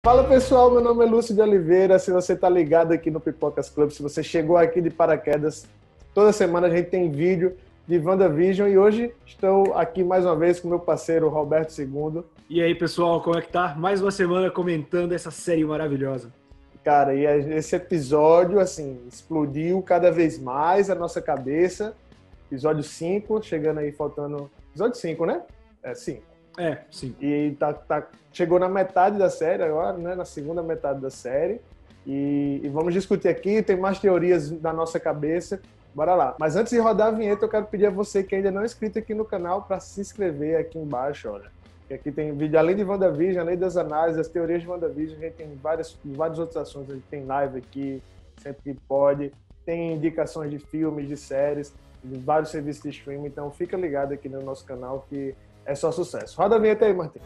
Fala pessoal, meu nome é Lúcio de Oliveira. Se você está ligado aqui no Pipocas Club, se você chegou aqui de paraquedas, toda semana a gente tem vídeo de WandaVision e hoje estou aqui mais uma vez com meu parceiro Roberto II. E aí pessoal, como é que tá? Mais uma semana comentando essa série maravilhosa. Cara, e esse episódio, assim, explodiu cada vez mais a nossa cabeça. Episódio 5, chegando aí, faltando... Episódio 5, né? É, 5. Sim. E chegou na metade da série agora, né? Na segunda metade da série. E vamos discutir aqui, tem mais teorias na nossa cabeça. Bora lá. Mas antes de rodar a vinheta, eu quero pedir a você que ainda não é inscrito aqui no canal para se inscrever aqui embaixo, olha. Que aqui tem vídeo, além de WandaVision, além das análises, das teorias de WandaVision, a gente tem vários outros assuntos. A gente tem live aqui, sempre que pode. Tem indicações de filmes, de séries, de vários serviços de streaming. Então fica ligado aqui no nosso canal que é só sucesso. Roda a vinheta aí, Martim.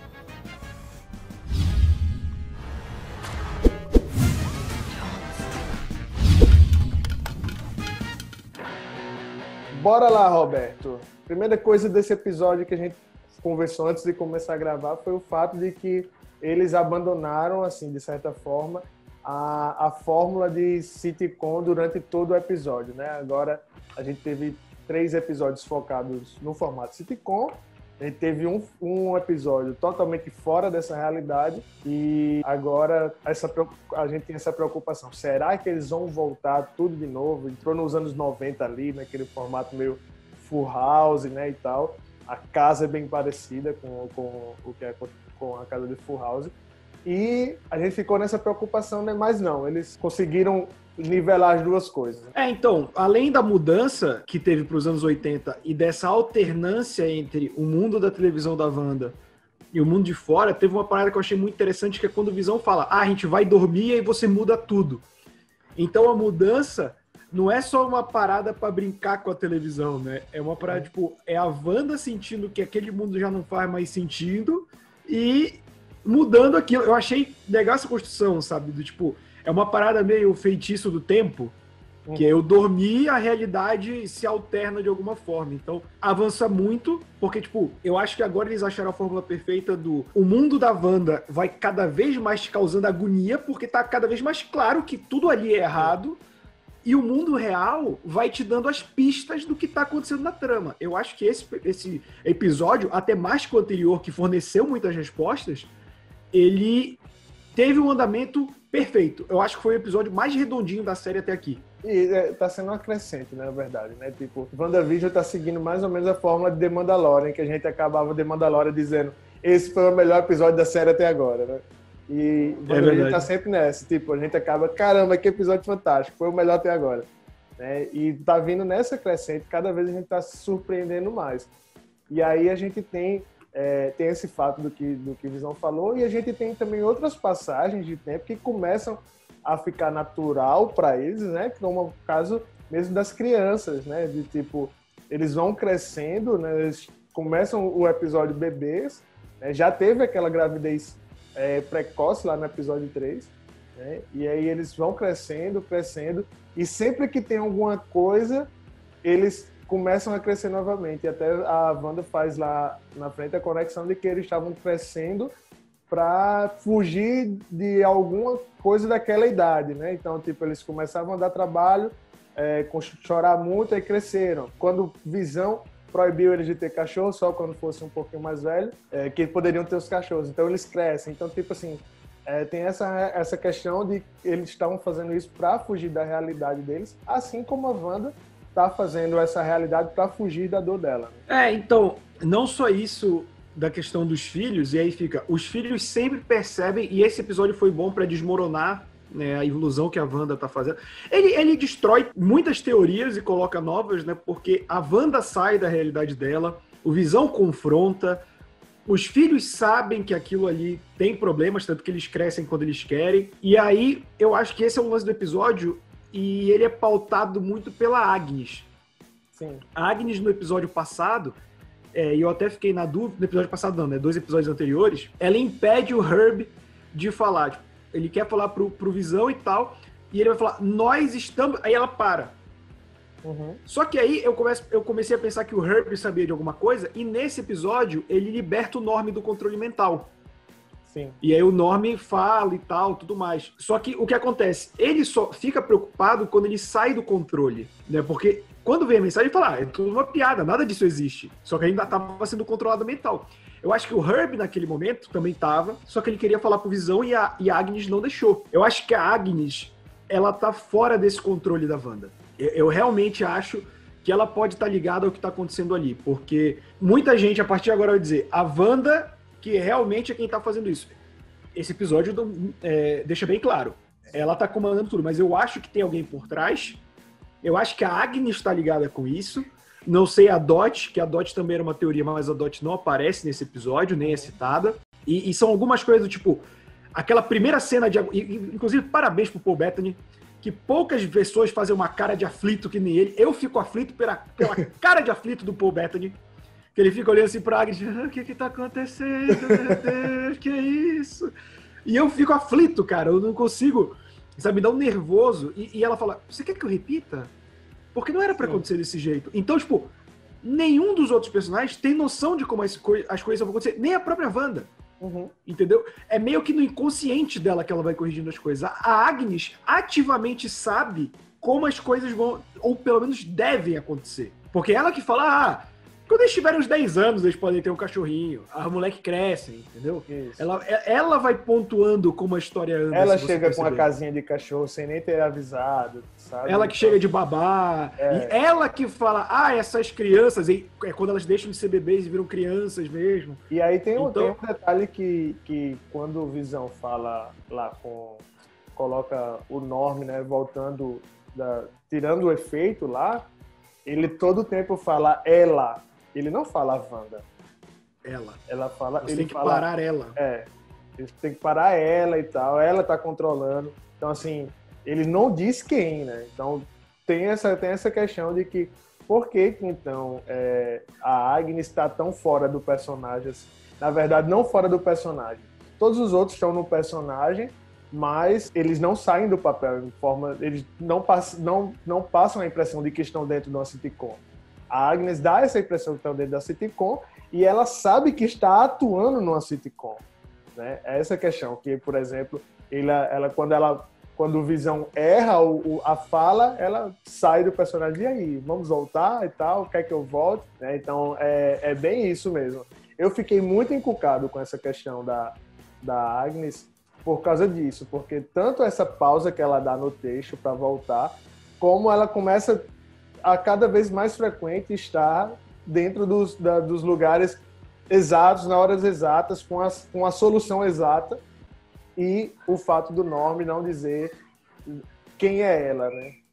Bora lá, Roberto. Primeira coisa desse episódio que a gente conversou antes de começar a gravar foi o fato de que eles abandonaram, assim, de certa forma, a fórmula de sitcom durante todo o episódio, né? Agora a gente teve 3 episódios focados no formato sitcom. A gente teve um episódio totalmente fora dessa realidade e agora a gente tem essa preocupação. Será que eles vão voltar tudo de novo? Entrou nos anos 90 ali, naquele formato meio Full House, né, e tal. A casa é bem parecida com o que é com a casa de Full House. E a gente ficou nessa preocupação, né? Mas não, eles conseguiram nivelar as duas coisas. Então, além da mudança que teve para os anos 80 e dessa alternância entre o mundo da televisão da Wanda e o mundo de fora, teve uma parada que eu achei muito interessante, que é quando o Visão fala, a gente vai dormir e aí você muda tudo. Então a mudança não é só uma parada para brincar com a televisão, né? É uma parada, tipo, é a Wanda sentindo que aquele mundo já não faz mais sentido e mudando aquilo. Eu achei legal essa construção, sabe? Do tipo, é uma parada meio feitiço do tempo, que eu dormi, a realidade se alterna de alguma forma. Então, avança muito, porque, tipo, eu acho que agora eles acharam a fórmula perfeita o mundo da Wanda vai cada vez mais te causando agonia, porque tá cada vez mais claro que tudo ali é errado, e o mundo real vai te dando as pistas do que tá acontecendo na trama. Eu acho que esse episódio, até mais que o anterior, que forneceu muitas respostas, ele teve um andamento perfeito. Eu acho que foi o episódio mais redondinho da série até aqui. E tá sendo uma crescente, né, na verdade, né? Tipo, WandaVision tá seguindo mais ou menos a fórmula de The Mandalorian, que a gente acabava The Mandalorian dizendo esse foi o melhor episódio da série até agora, né? E WandaVision tá sempre nessa. Tipo, a gente acaba, caramba, que episódio fantástico, foi o melhor até agora. Né? E tá vindo nessa crescente, cada vez a gente tá se surpreendendo mais. E aí a gente tem esse fato do que Visão falou, e a gente tem também outras passagens de tempo que começam a ficar natural para eles, né? Como o caso mesmo das crianças, né? De tipo, eles vão crescendo, né? Eles começam o episódio bebês, né? Já teve aquela gravidez precoce lá no episódio 3, né? E aí eles vão crescendo, e sempre que tem alguma coisa, eles começam a crescer novamente. E até a Wanda faz lá na frente a conexão de que eles estavam crescendo para fugir de alguma coisa daquela idade, né? Então, tipo, eles começavam a dar trabalho, chorar muito, e cresceram. Quando Visão proibiu eles de ter cachorro, só quando fosse um pouquinho mais velho, que poderiam ter os cachorros. Então, eles crescem. Então, tipo assim, tem essa questão de eles estavam fazendo isso para fugir da realidade deles, assim como a Wanda tá fazendo essa realidade para fugir da dor dela. Então, não só isso da questão dos filhos, e aí fica, os filhos sempre percebem, e esse episódio foi bom para desmoronar, né, a ilusão que a Wanda tá fazendo. Ele destrói muitas teorias e coloca novas, né, porque a Wanda sai da realidade dela, o Visão confronta, os filhos sabem que aquilo ali tem problemas, tanto que eles crescem quando eles querem, e aí eu acho que esse é o lance do episódio. E ele é pautado muito pela Agnes. Sim. A Agnes, no episódio passado, e eu até fiquei na dúvida, no episódio passado não, né? 2 episódios anteriores, ela impede o Herb de falar. Tipo, ele quer falar pro Visão e tal, e ele vai falar, nós estamos... Aí ela para. Uhum. Só que aí eu comecei a pensar que o Herb sabia de alguma coisa, e nesse episódio ele liberta o Norm do controle mental. Sim. E aí o Norm fala e tal, tudo mais. Só que o que acontece? Ele só fica preocupado quando ele sai do controle, né? Porque quando vem a mensagem, ele fala, é tudo uma piada, nada disso existe. Só que ainda estava sendo controlado mental. Eu acho que o Herb, naquele momento, também estava, só que ele queria falar pro Visão e a Agnes não deixou. Eu acho que a Agnes, ela tá fora desse controle da Wanda. Eu realmente acho que ela pode estar ligada ao que está acontecendo ali, porque muita gente, a partir de agora, vai dizer, a Wanda, que realmente é quem tá fazendo isso. Esse episódio deixa bem claro. Ela tá comandando tudo, mas eu acho que tem alguém por trás. Eu acho que a Agnes está ligada com isso. Não sei a Dot, que a Dot também era uma teoria, mas a Dot não aparece nesse episódio, nem é citada. E são algumas coisas do tipo, aquela primeira cena de... Inclusive, parabéns pro Paul Bettany, que poucas pessoas fazem uma cara de aflito que nem ele. Eu fico aflito pela cara de aflito do Paul Bettany, que ele fica olhando assim pra Agnes, o que tá acontecendo, meu Deus, que é isso? E eu fico aflito, cara, eu não consigo, sabe, me dá um nervoso. E ela fala, você quer que eu repita? Porque não era pra acontecer desse jeito. Então, tipo, nenhum dos outros personagens tem noção de como as coisas vão acontecer, nem a própria Wanda. Uhum. Entendeu? É meio que no inconsciente dela que ela vai corrigindo as coisas. A Agnes ativamente sabe como as coisas vão, ou pelo menos devem acontecer. Porque ela que fala, quando eles tiverem uns 10 anos, eles podem ter um cachorrinho. A moleque cresce, entendeu? Ela vai pontuando como a história anda. Ela chega com a casinha de cachorro sem nem ter avisado, sabe? Ela que chega de babá. E ela que fala, essas crianças... E é quando elas deixam de ser bebês e viram crianças mesmo. E aí tem um detalhe que quando o Visão fala lá coloca o Norm, né, voltando, tirando o efeito lá, ele todo o tempo fala ela. Ele não fala a Wanda. Ela fala... Você tem que parar ela. Ele tem que parar ela e tal. Ela tá controlando. Então, assim, ele não diz quem, né? Então, tem essa questão de que por que então, a Agnes está tão fora do personagem? Na verdade, não fora do personagem. Todos os outros estão no personagem, mas eles não saem do papel. Eles não passam a impressão de que estão dentro de uma sitcom. A Agnes dá essa impressão que está dentro da sitcom e ela sabe que está atuando numa sitcom, né? É essa questão que, por exemplo, quando o Visão erra a fala, ela sai do personagem, e aí, vamos voltar e tal, quer que eu volte? Né? Então, é bem isso mesmo. Eu fiquei muito encucado com essa questão da Agnes por causa disso, porque tanto essa pausa que ela dá no texto para voltar, como ela começa a cada vez mais frequente estar dentro dos lugares exatos, na horas exatas, com a solução exata, e o fato do Norm não dizer quem é ela,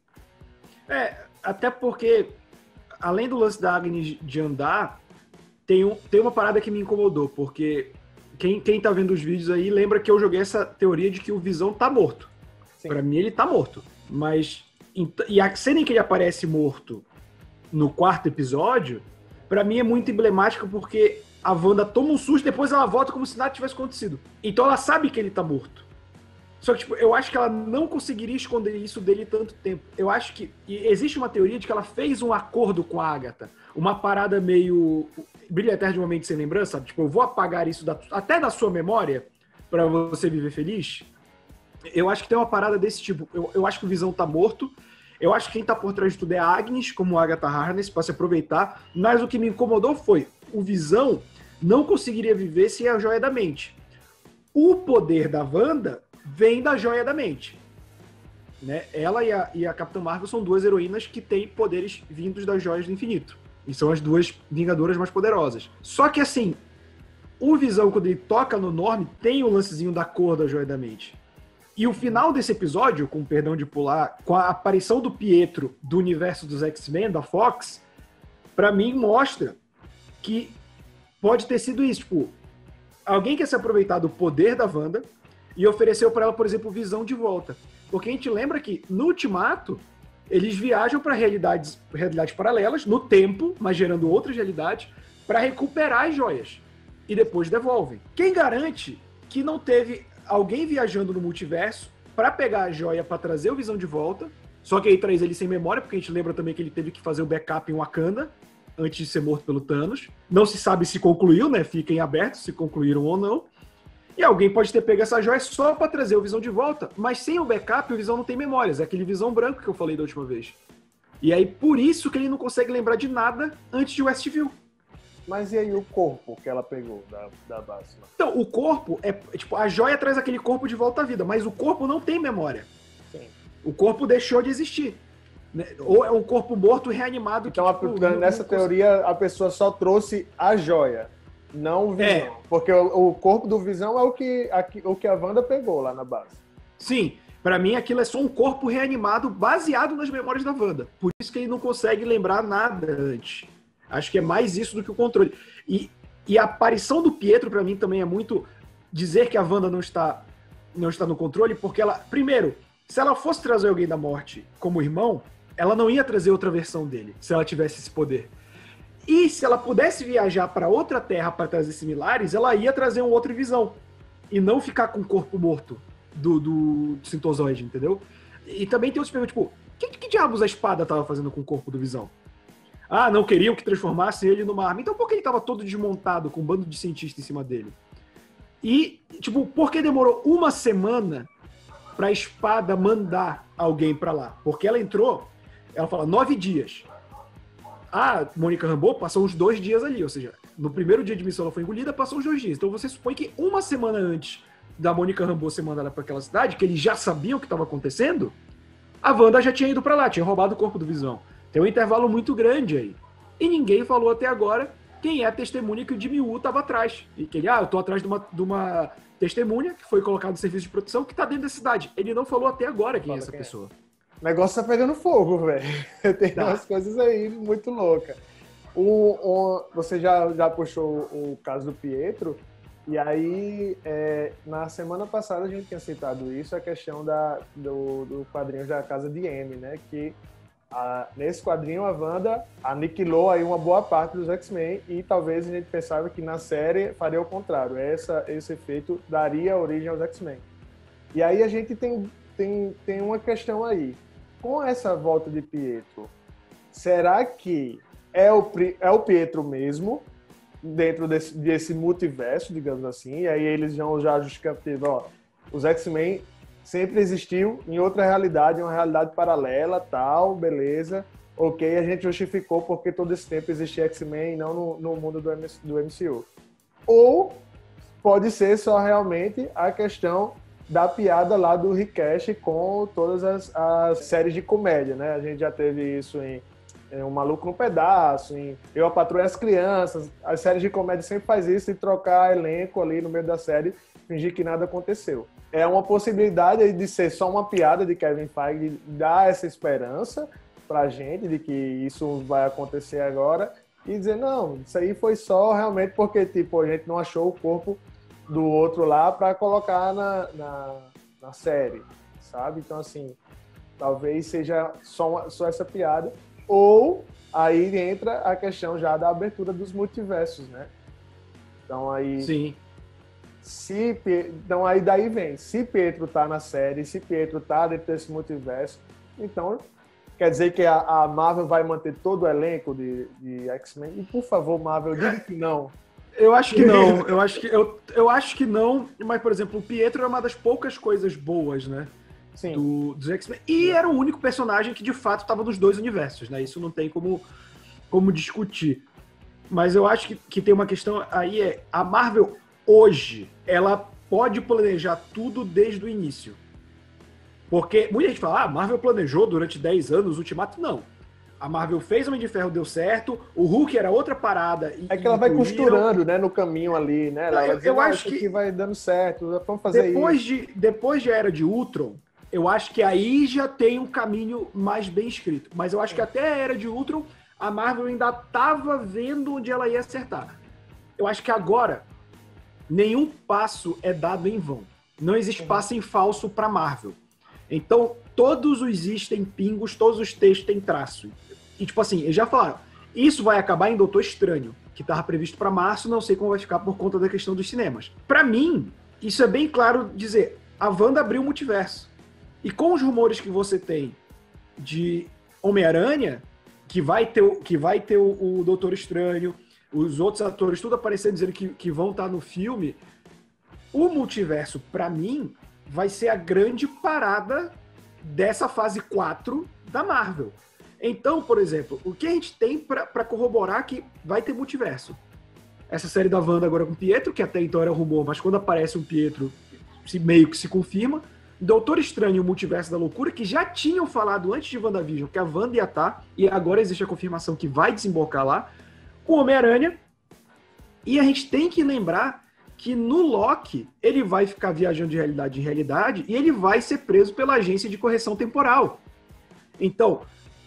né? Até porque, além do lance da Agnes de andar, tem uma parada que me incomodou, porque quem tá vendo os vídeos aí lembra que eu joguei essa teoria de que o Visão tá morto. Sim. Pra mim ele tá morto, mas... E a cena em que ele aparece morto no 4º episódio, pra mim é muito emblemática porque a Wanda toma um susto, depois ela volta como se nada tivesse acontecido. Então ela sabe que ele tá morto. Só que, tipo, eu acho que ela não conseguiria esconder isso dele tanto tempo. Eu acho que... E existe uma teoria de que ela fez um acordo com a Agatha. Uma parada meio... Brilha eternamente sem lembrança, sabe? Tipo, eu vou apagar isso até da sua memória pra você viver feliz. Eu acho que tem uma parada desse tipo. Eu acho que o Visão tá morto. Eu acho que quem tá por trás de tudo é a Agnes, como a Agatha Harkness, pra se aproveitar. Mas o que me incomodou foi o Visão não conseguiria viver sem a Joia da Mente. O poder da Wanda vem da Joia da Mente. Né? Ela e a Capitã Marvel são duas heroínas que têm poderes vindos das Joias do Infinito. E são as duas Vingadoras mais poderosas. Só que, assim, o Visão, quando ele toca no Norm, tem o lancezinho da cor da Joia da Mente. E o final desse episódio, com perdão de pular, com a aparição do Pietro do universo dos X-Men, da Fox, pra mim mostra que pode ter sido isso. Tipo, alguém quer se aproveitar do poder da Wanda e ofereceu pra ela, por exemplo, Visão de volta. Porque a gente lembra que, no Ultimato, eles viajam para realidades paralelas, no tempo, mas gerando outras realidades, para recuperar as joias. E depois devolvem. Quem garante que não teve alguém viajando no multiverso para pegar a joia para trazer o Visão de volta, só que aí traz ele sem memória, porque a gente lembra também que ele teve que fazer o backup em Wakanda, antes de ser morto pelo Thanos. Não se sabe se concluiu, né? Fica em aberto se concluíram ou não. E alguém pode ter pego essa joia só para trazer o Visão de volta, mas sem o backup, o Visão não tem memórias. É aquele Visão branco que eu falei da última vez. E aí, por isso que ele não consegue lembrar de nada antes de Westview. Mas e aí o corpo que ela pegou da Básila? Então, o corpo tipo, a joia traz aquele corpo de volta à vida, mas o corpo não tem memória. Sim. O corpo deixou de existir. Né? Ou é um corpo morto reanimado. Então, nessa teoria, a pessoa só trouxe a joia, não o Visão. Porque o corpo do Visão é o que a Wanda pegou lá na base. Sim. Pra mim, aquilo é só um corpo reanimado baseado nas memórias da Wanda. Por isso que ele não consegue lembrar nada antes. Acho que é mais isso do que o controle. E a aparição do Pietro, pra mim, também é muito dizer que a Wanda não está no controle, porque ela... Primeiro, se ela fosse trazer alguém da morte como irmão, ela não ia trazer outra versão dele, se ela tivesse esse poder. E se ela pudesse viajar para outra terra para trazer similares, ela ia trazer um outro Visão. E não ficar com o corpo morto do Sintozoide, entendeu? E também tem outros perguntas, tipo, que diabos a espada tava fazendo com o corpo do Visão? Ah, não queriam que transformassem ele numa arma. Então por que ele tava todo desmontado com um bando de cientistas em cima dele? E, tipo, por que demorou uma semana pra espada mandar alguém pra lá? Porque ela entrou, ela fala 9 dias. A Mônica Rambeau passou uns 2 dias ali, ou seja, no primeiro dia de missão ela foi engolida, passou uns 2 dias. Então você supõe que uma semana antes da Mônica Rambeau ser mandada pra aquela cidade, que eles já sabiam o que estava acontecendo, a Wanda já tinha ido pra lá, tinha roubado o corpo do Visão. Tem um intervalo muito grande aí. E ninguém falou até agora quem é a testemunha que o Jimmy Woo estava atrás. E que ele, eu tô atrás de uma testemunha que foi colocada no serviço de proteção que está dentro da cidade. Ele não falou até agora quem é essa pessoa. O negócio tá pegando fogo, velho. Tem umas coisas aí muito loucas. Você já puxou o caso do Pietro, e aí, na semana passada a gente tinha citado isso, a questão do quadrinho da Casa de M, né? Que nesse quadrinho a Wanda aniquilou aí uma boa parte dos X-Men e talvez a gente pensava que na série faria o contrário. Esse efeito daria origem aos X-Men. E aí a gente tem uma questão aí. Com essa volta de Pietro, será que é o Pietro mesmo dentro desse multiverso, digamos assim? E aí eles já justificavam, os X-Men sempre existiu em outra realidade, em uma realidade paralela, tal, beleza. Ok, a gente justificou porque todo esse tempo existia X-Men e não no mundo do MCU. Ou pode ser só realmente a questão da piada lá do Rick Cash com todas as séries de comédia, né? A gente já teve isso em Um Maluco no Pedaço, em Eu, a Patroa e as Crianças. As séries de comédia sempre faz isso, de trocar elenco ali no meio da série, fingir que nada aconteceu. É uma possibilidade de ser só uma piada de Kevin Feige, dar essa esperança pra gente de que isso vai acontecer agora e dizer, não, isso aí foi só realmente porque, tipo, a gente não achou o corpo do outro lá para colocar na série, sabe? Então, assim, talvez seja só essa piada. Ou aí entra a questão já da abertura dos multiversos, né? Então, aí... Sim. Então, aí daí vem. Se Pietro tá na série, se Pietro tá dentro desse multiverso, então quer dizer que a Marvel vai manter todo o elenco de X-Men? E, por favor, Marvel, diga que não. Eu acho que não. Eu acho que não. Mas, por exemplo, o Pietro é uma das poucas coisas boas, né? Sim. Dos X-Men. E era o único personagem que, de fato, estava nos 2 universos, né? Isso não tem como discutir. Mas eu acho que tem uma questão aí, a Marvel, hoje, ela pode planejar tudo desde o início. Porque muita gente fala, a Marvel planejou durante 10 anos o Ultimato. Não. A Marvel fez Homem de Ferro, deu certo. O Hulk era outra parada. É que ela vai costurando, né, no caminho ali, né? Ela vai dizer, eu acho que vai dando certo, vamos fazer isso. Depois de Era de Ultron, eu acho que aí já tem um caminho mais bem escrito. Mas eu acho que até a Era de Ultron, a Marvel ainda estava vendo onde ela ia acertar. Eu acho que agora, nenhum passo é dado em vão. Não existe passo em falso para Marvel. Então, todos os is têm pingos, todos os textos têm traço. E, tipo assim, eles já falaram, isso vai acabar em Doutor Estranho, que estava previsto para março, não sei como vai ficar por conta da questão dos cinemas. Para mim, isso é bem claro dizer, a Wanda abriu o multiverso. E com os rumores que você tem de Homem-Aranha, que vai ter o Doutor Estranho, os outros atores tudo aparecendo dizendo que vão estar no filme, O multiverso, pra mim, vai ser a grande parada dessa fase 4 da Marvel. Então, por exemplo, o que a gente tem pra corroborar que vai ter multiverso? Essa série da Wanda agora com o Pietro, que até então era rumor, mas quando aparece um Pietro, meio que se confirma. Doutor Estranho e o Multiverso da Loucura, que já tinham falado antes de WandaVision que a Wanda ia estar, e agora existe a confirmação que vai desembocar lá. O Homem-Aranha. E a gente tem que lembrar que no Loki, ele vai ficar viajando de realidade em realidade e ele vai ser preso pela agência de correção temporal. Então,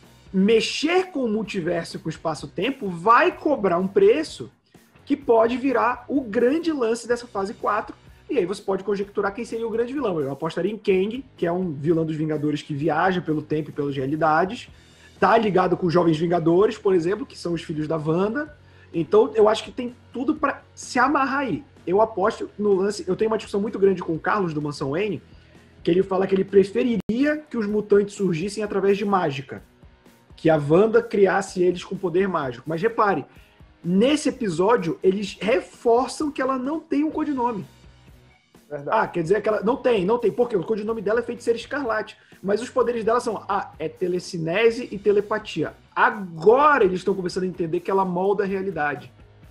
mexer com o multiverso e com o espaço-tempo vai cobrar um preço que pode virar o grande lance dessa fase 4. E aí você pode conjecturar quem seria o grande vilão. Eu apostaria em Kang, que é um vilão dos Vingadores que viaja pelo tempo e pelas realidades. Tá ligado com os Jovens Vingadores, por exemplo, que são os filhos da Wanda. Então, eu acho que tem tudo para se amarrar aí. Eu aposto no lance... Eu tenho uma discussão muito grande com o Carlos, do Mansão Wayne, que ele fala que ele preferiria que os mutantes surgissem através de mágica. Que a Wanda criasse eles com poder mágico. Mas repare, nesse episódio, eles reforçam que ela não tem um codinome. Verdade. Quer dizer que ela... Não tem. Por quê? O codinome dela é Feiticeira Escarlate. Mas os poderes dela são... é telecinese e telepatia. Agora eles estão começando a entender que ela molda a realidade.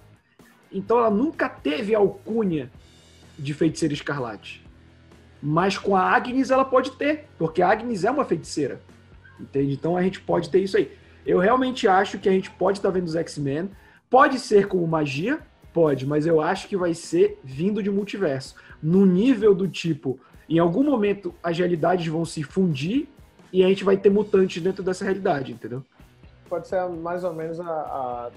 Então ela nunca teve a alcunha de Feiticeira Escarlate. Mas com a Agnes ela pode ter. Porque a Agnes é uma feiticeira. Entende? Então a gente pode ter isso aí. Eu realmente acho que a gente pode estar vendo os X-Men. Pode ser como magia... Pode, mas eu acho que vai ser vindo de multiverso. No nível do tipo, em algum momento as realidades vão se fundir e a gente vai ter mutantes dentro dessa realidade, entendeu? Pode ser mais ou menos a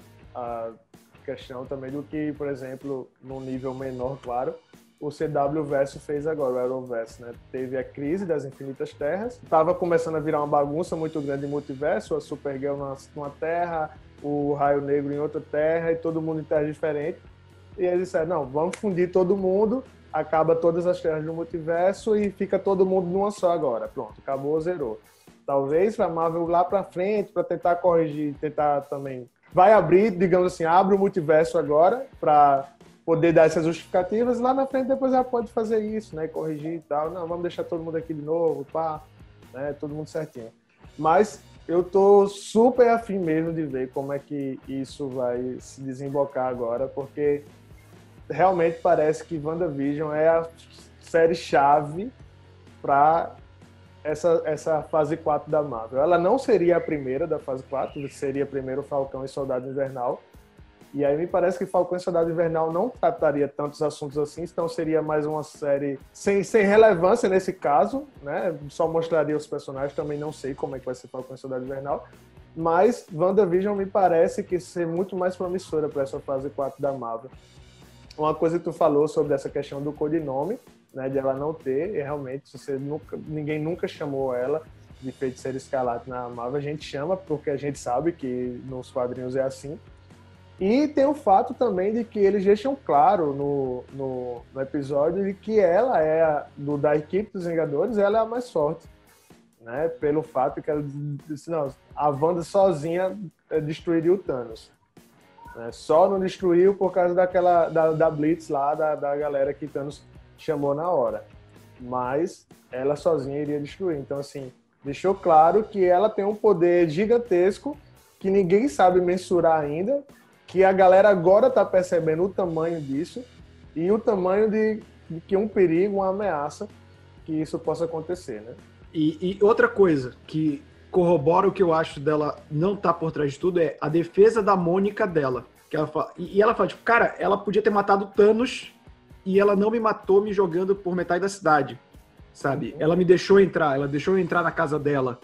questão também do que, por exemplo, num nível menor, claro, o CW Verso fez agora, o Arrowverse, né? Teve a crise das Infinitas Terras, estava começando a virar uma bagunça muito grande em multiverso, a Supergirl numa terra, o Raio Negro em outra terra e todo mundo em terra diferente. E eles disseram, não, vamos fundir todo mundo, acaba todas as terras do multiverso e fica todo mundo numa só agora. Pronto, acabou, zerou. Talvez a Marvel lá pra frente, para tentar corrigir, tentar também... Vai abrir, digamos assim, abre o multiverso agora para poder dar essas justificativas. Lá na frente depois ela pode fazer isso, né? Corrigir e tal. Não, vamos deixar todo mundo aqui de novo, pá, né? Todo mundo certinho. Mas eu tô super afim mesmo de ver como é que isso vai se desembocar agora, porque realmente parece que WandaVision é a série-chave para essa fase 4 da Marvel. Ela não seria a primeira da fase 4, seria primeiro Falcão e Soldado Invernal. E aí me parece que Falcão e Soldado Invernal não trataria tantos assuntos assim, então seria mais uma série sem relevância nesse caso, né? Só mostraria os personagens, também não sei como é que vai ser Falcão e Soldado Invernal. Mas WandaVision me parece que ser muito mais promissora para essa fase 4 da Marvel. Uma coisa que tu falou sobre essa questão do codinome, né, de ela não ter, e realmente ninguém nunca chamou ela de Feiticeira Escarlate na Marvel. A gente chama porque a gente sabe que nos quadrinhos é assim. E tem o fato também de que eles deixam claro no episódio de que ela é, da equipe dos Vingadores, ela é a mais forte. Né? Pelo fato que ela disse, não, a Wanda sozinha destruiria o Thanos. Né? Só não destruiu por causa da Blitz lá, da galera que Thanos chamou na hora. Mas ela sozinha iria destruir. Então, assim, deixou claro que ela tem um poder gigantesco que ninguém sabe mensurar ainda, que a galera agora está percebendo o tamanho disso e o tamanho de que um perigo, uma ameaça, que isso possa acontecer, né? E outra coisa que corrobora o que eu acho dela não tá por trás de tudo é a defesa da Mônica dela. Que ela fala, e ela fala, tipo, cara, ela podia ter matado Thanos e ela não me matou me jogando por metade da cidade, sabe? Ela me deixou entrar, ela deixou eu entrar na casa dela.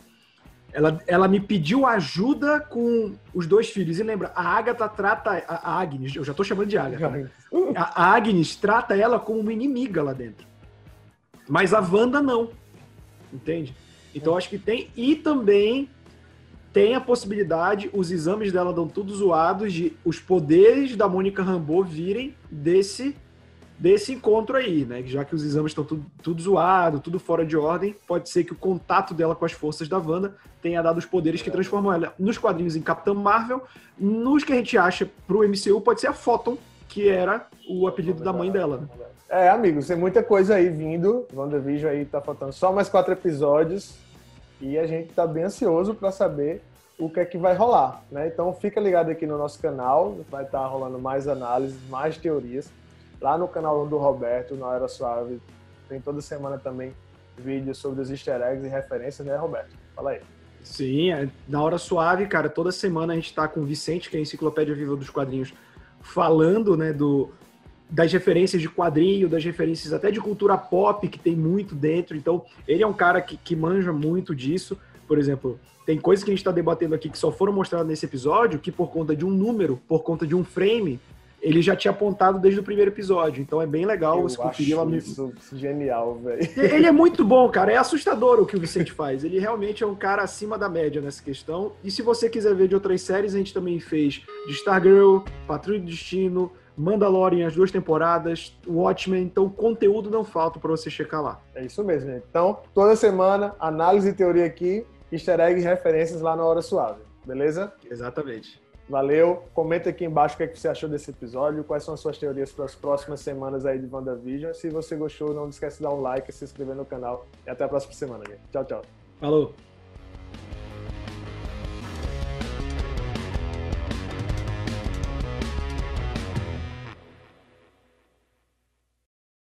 Ela me pediu ajuda com os 2 filhos. E lembra, a Agatha trata... A Agnes, eu já tô chamando de Agatha. Né? A Agnes trata ela como uma inimiga lá dentro. Mas a Wanda não. Entende? Então acho que tem... E também tem a possibilidade, os exames dela dão tudo zoados, de os poderes da Mônica Rambeau virem desse encontro aí, né? Já que os exames estão tudo zoado, tudo fora de ordem, pode ser que o contato dela com as forças da Wanda tenha dado os poderes que transformam ela nos quadrinhos em Capitã Marvel. Nos que a gente acha pro MCU, pode ser a Photon, que era o apelido da mãe dela, né? Amigos, tem muita coisa aí vindo. WandaVision aí tá faltando só mais 4 episódios. E a gente tá bem ansioso para saber o que é que vai rolar, né? Então fica ligado aqui no nosso canal, vai estar rolando mais análises, mais teorias. Lá no canal do Roberto, na Era Suave, tem toda semana também vídeos sobre os easter eggs e referências, né, Roberto? Fala aí. Sim, na Hora Suave, cara, toda semana a gente tá com o Vicente, que é a Enciclopédia Viva dos Quadrinhos, falando, né, das referências de quadrinho, das referências até de cultura pop, que tem muito dentro. Então, ele é um cara que manja muito disso. Por exemplo, tem coisas que a gente está debatendo aqui que só foram mostradas nesse episódio, que por conta de um número, por conta de um frame, ele já tinha apontado desde o primeiro episódio. Então é bem legal você conferir lá no... Isso genial, velho. Ele é muito bom, cara. É assustador o que o Vicente faz. Ele realmente é um cara acima da média nessa questão. E se você quiser ver de outras séries, a gente também fez de Stargirl, Patrulha do Destino, Mandalorian, as 2 temporadas, Watchmen. Então conteúdo não falta para você checar lá. É isso mesmo, gente. Então, toda semana, análise e teoria aqui, easter egg e referências lá na Hora Suave. Beleza? Exatamente. Valeu. Comenta aqui embaixo o que, é que você achou desse episódio, quais são as suas teorias para as próximas semanas aí de WandaVision. Se você gostou, não esquece de dar um like, se inscrever no canal. E até a próxima semana, gente. Tchau, tchau. Falou.